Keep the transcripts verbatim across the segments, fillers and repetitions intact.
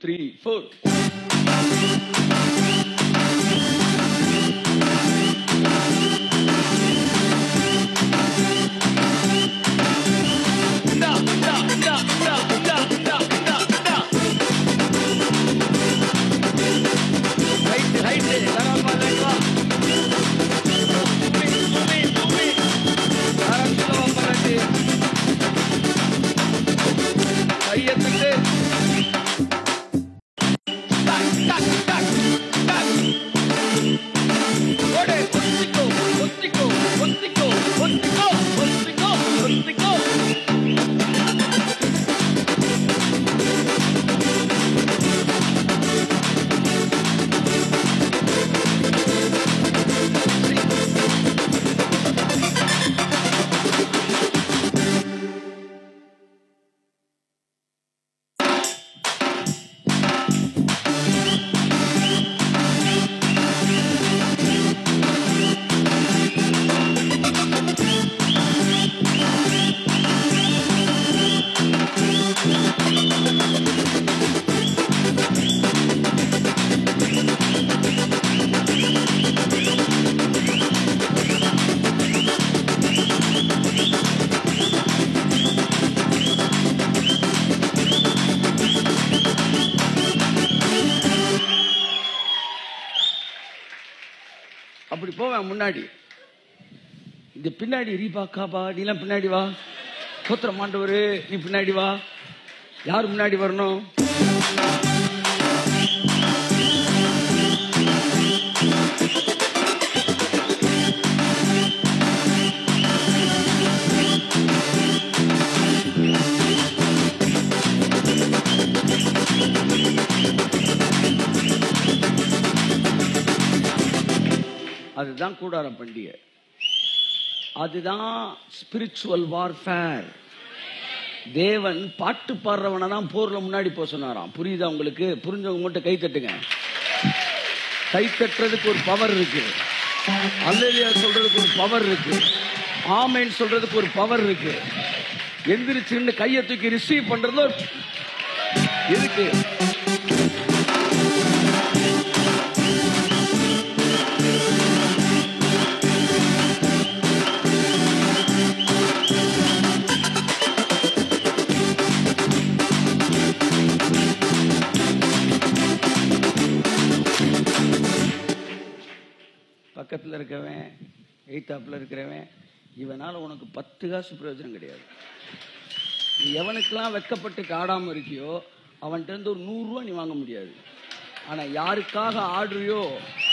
three, four. அப்படி போவேன் முன்னாடி. இந்த பின்னாடி ரீபா காபா நீலாம் பின்னாடி வா, சோத்திரம் ஆண்டவரு நீ பின்னாடி வா. யார் முன்னாடி வரணும்? அதுதான் கூடாரம் பண்டிகை. அதுதான் ஸ்பிரிச்சுவல் வார்ஃபேர். தேவன் பாட்டு பாடுறவனை தான் போர்ல முன்னாடி போக சொன்னாராம். புரியுதா உங்களுக்கு? புரிஞ்சவங்க மட்டும் கை தட்டுங்க. கை தட்டுறதுக்கு ஒரு பவர் இருக்கு, அல்லேலூயா சொல்றதுக்கு ஒரு பவர் இருக்கு, ஆமென் சொல்றதுக்கு ஒரு பவர் இருக்கு. எந்திரிச்சு கையை தூக்கி ரிசீவ் பண்றது இருக்கு. பக்கத்தில் இருக்கிறவன், எய்தாப்பில் இருக்கிறவன், இவனால உனக்கு பத்து காசு பிரயோஜனம் கிடையாது. நீ எவனுக்கெல்லாம் வெக்கப்பட்டு ஆடாமல் இருக்கியோ அவன்கிட்ட இருந்து ஒரு நூறு ரூபா நீ வாங்க முடியாது. ஆனா யாருக்காக ஆடுறியோ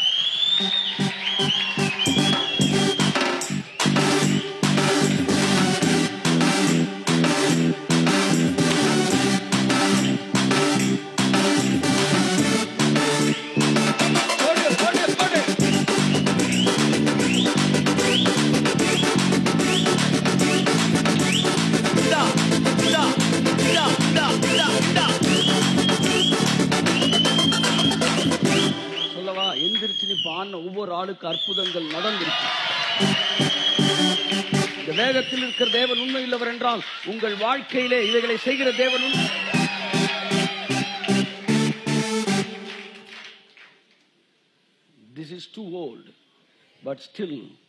ஒவ்வொரு ஆளுக்கு அற்புதங்கள் நடந்திருக்கு. இந்த வேதத்தில் இருக்கிற தேவன் உண்மை இல்லவர் என்றால் உங்கள் வாழ்க்கையிலே இவைகளை செய்கிற தேவன் உண்மை. This is too old, but still